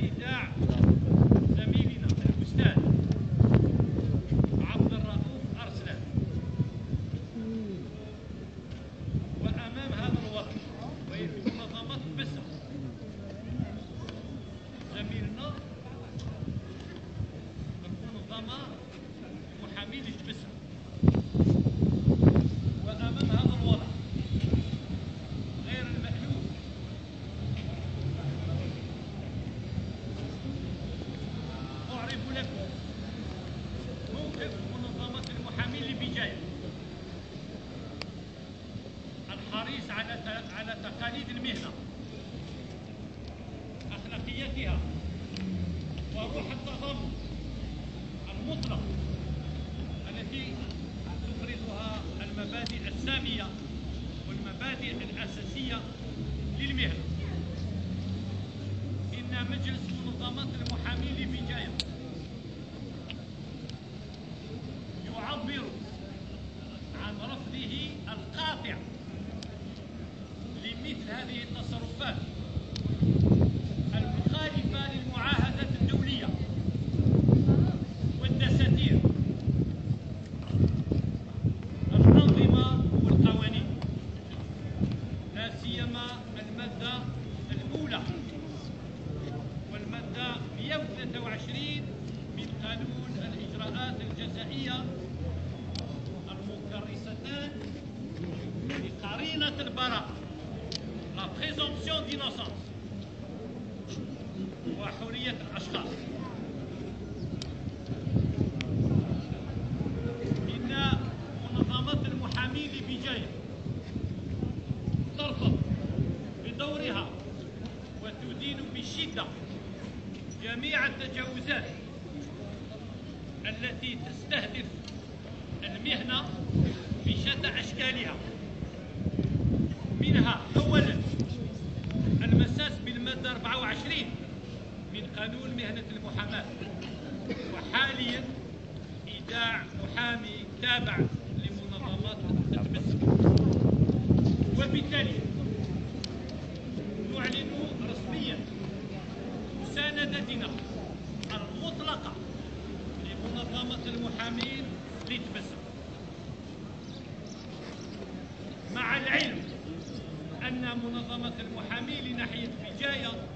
إيداع زميلنا الأستاذ عبد الرؤوف أرسلان. وأمام هذا الوضع وهي في منظمة بسم زميلنا المنظمة محامي لجبسم، وأمام هذا الوضع غير المألوف أعرب لكم موقف منظمة المحامي لبجاية الحريص على تقاليد المهنة، أخلاقياتها، وروح التضامن المطلق التي تفرضها المبادئ السامية والمبادئ الأساسية للمهنة. إن مجلس منظمة المحامي لبجاية يعبر عن رفضه القاطع لمثل هذه التصرفات المخالفة للمعاهدات الدولية والدساتير، الأنظمة والقوانين، لا سيما المادة الأولى والمادة 123 من قانون الإجراءات الجزائية المكرستان لقرينة البراءة la présomption d'innocence وحرية الأشخاص. إن منظمة المحامي لبجاية ترفض بدورها وتدين بشدة جميع التجاوزات التي تستهدف المهنة بشتى أشكالها، منها أولا المساس بالمادة 24 من قانون مهنة المحاماة، وحاليا إيداع محامي تابع لمنظمات البسم. وبالتالي نعلن رسميا مساندتنا المطلقة لمنظمة المحامين لتبسم، مع العلم أن منظمة المحامي لناحية بجاية